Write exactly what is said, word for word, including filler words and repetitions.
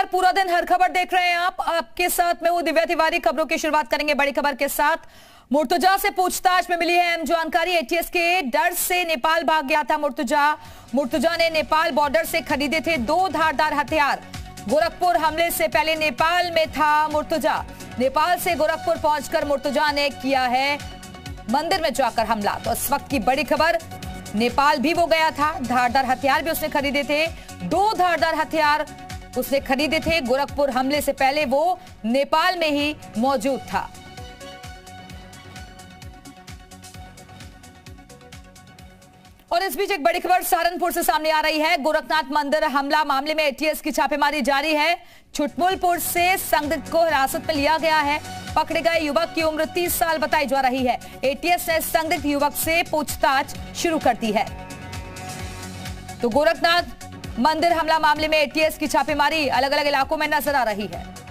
नमस्कार, पूरा दिन हर खबर देख रहे हैं आप। आपके साथ मैं हूं दिव्या तिवारी। खबरों की शुरुआत करेंगे बड़ी खबर के साथ। मुर्तजा से पूछताछ में मिली है अहम जानकारी। एटीएस के डर से नेपाल भाग गया था मुर्तजा। मुर्तजा ने नेपाल बॉर्डर से खरीदे थे दो धारदार हथियार। गोरखपुर हमले से पहले नेपाल में था मुर्तजा। नेपाल से गोरखपुर पहुंचकर मुर्तजा ने किया है मंदिर में जाकर हमला। तो इस वक्त की बड़ी खबर, नेपाल भी वो गया था, धारदार हथियार भी उसने खरीदे थे, दो धारदार हथियार उसने खरीदे थे। गोरखपुर हमले से पहले वो नेपाल में ही मौजूद था। और इस बीच एक बड़ी खबर सहारनपुर से सामने आ रही है। गोरखनाथ मंदिर हमला मामले में एटीएस की छापेमारी जारी है। छुटमुलपुर से संदिग्ध को हिरासत में लिया गया है। पकड़े गए युवक की उम्र तीस साल बताई जा रही है। एटीएस ने संदिग्ध युवक से पूछताछ शुरू कर दी है। तो गोरखनाथ मंदिर हमला मामले में एटीएस की छापेमारी अलग अलग इलाकों में नजर आ रही है।